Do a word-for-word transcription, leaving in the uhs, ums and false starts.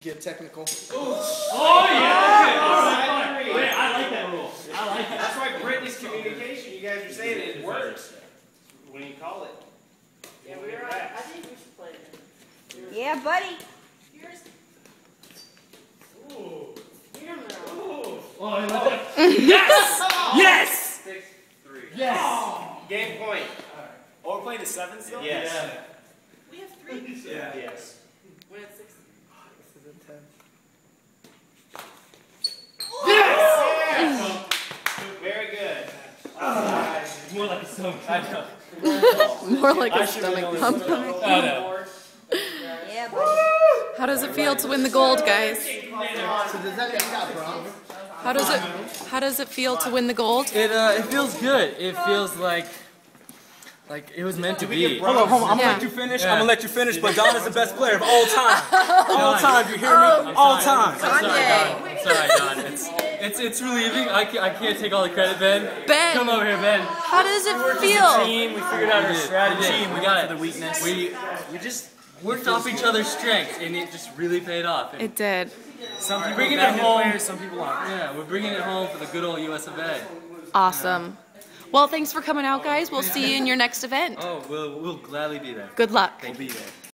Get technical. Oh yeah! All right. Wait, I like that rule. I like that. That's why Brittany's communication. You guys are saying it works when you call it. Yeah, we were. I think we should play it. Yeah, buddy. Here's. Ooh. Here now. Ooh. Oh, I like that. Yes! Yes! Six, three. Yes! Oh. Game point. All right. Oh, we're playing to seven still? Yes. Yeah. We have three. Yeah. Yes. We're at six. This is intense. Yes! Very good. Uh, more like a stomach. I know. More like I a should stomach really pump. listen to Oh no. Yeah, buddy. How does it feel to win the gold, guys? So does that mean you got bronze? How does it How does it feel to win the gold? It uh, it feels good. It feels like like it was meant to be. Hold on, hold on. I'm Yeah. gonna let you finish. Yeah. I'm gonna let you finish. But Don is the best player of all time. All time. You hear me? Oh, All time. I'm sorry, Don. I'm sorry, Don. It's it's it's relieving. I can't, I can't take all the credit, Ben. Ben. Come over here, Ben. How does it As a feel? team, we figured out our We did. strategy. We and We got got it. for the weakness. We we just worked off each other's strengths, and it just really paid off. And It did. Some people bringing are it good home. players, some people aren't. yeah, we're bringing it home for the good old U S of A. Awesome. Well, thanks for coming out, guys. We'll see you in your next event. Oh, we'll we'll gladly be there. Good luck. We'll be there.